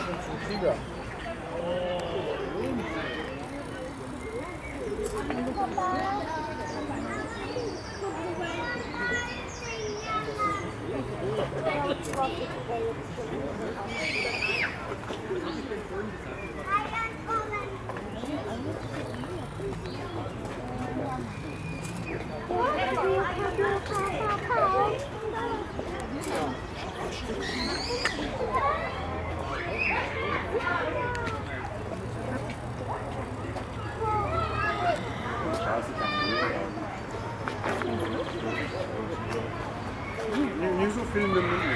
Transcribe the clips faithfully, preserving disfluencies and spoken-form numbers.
Nicht so viel in den Mund.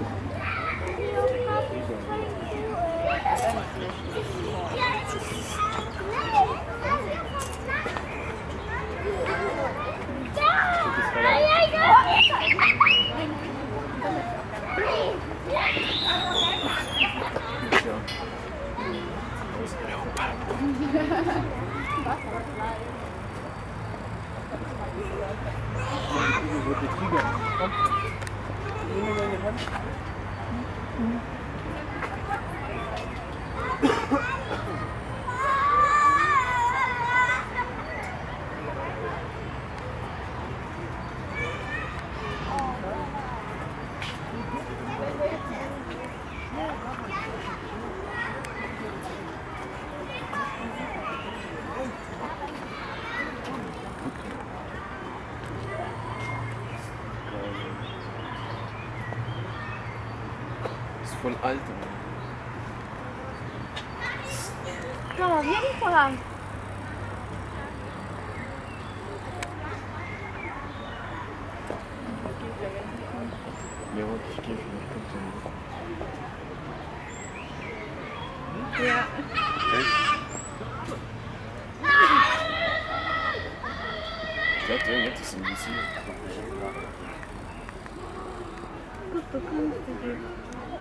Voll alt. Schau mal, wir haben voran. Ja, und ich gehe vielleicht kommt so. Ja. Ich glaube, jetzt ist ein bisschen. Gut, du kannst du